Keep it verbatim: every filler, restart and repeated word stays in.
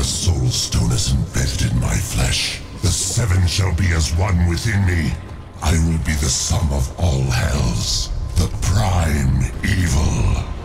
the soul stone is embedded in my flesh, the seven shall be as one within me. I will be the sum of all hells, the prime evil.